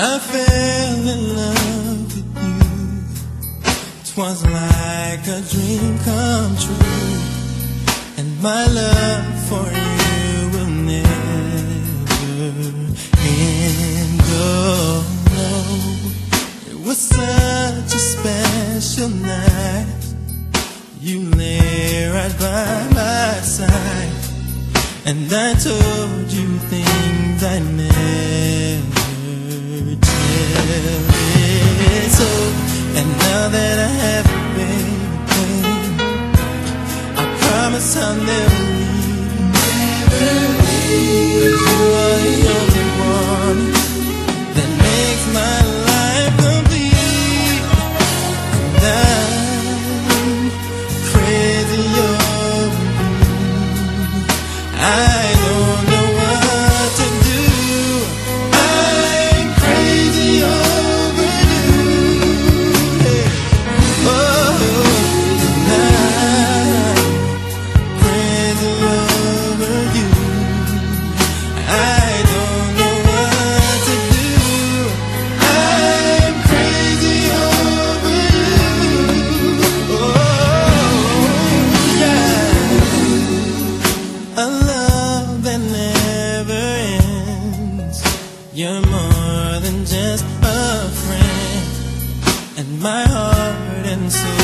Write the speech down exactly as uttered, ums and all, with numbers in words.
I fell in love with you. 'Twas like a dream come true, and my love for you will never end. Oh no, it was such a special night. You lay right by my side, and I told you things I never tell it. So, and now that I have you, baby, I promise I'll never leave. Never leave. 'Cause you are the only one that makes my life complete. And I'm crazy over you. I don't know what to do. I'm crazy over you. Hey. Oh, I'm crazy over you. I don't know what to do. I'm crazy over you. Oh, yeah. A love that never ends. You're more than just a friend, and my heart and soul